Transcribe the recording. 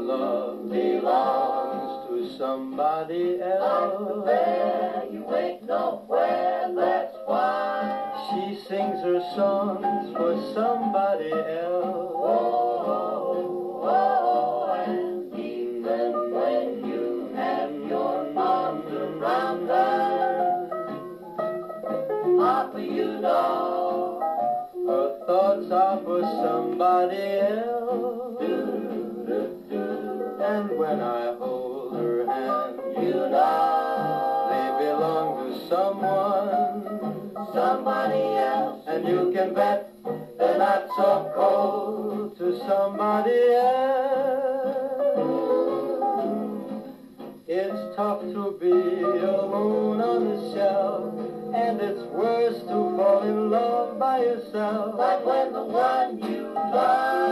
love belongs to somebody else. There you ain't nowhere, that's why. She sings her songs for somebody else. Oh, oh, and even when you have your arms around her, Papa, you know, her thoughts are for somebody else. And when I hold her hand, you know, they belong to someone, somebody else. and you can bet they're not so cold to somebody else. It's tough to be alone on the shelf, and it's worse to fall in love by yourself. But when the one you love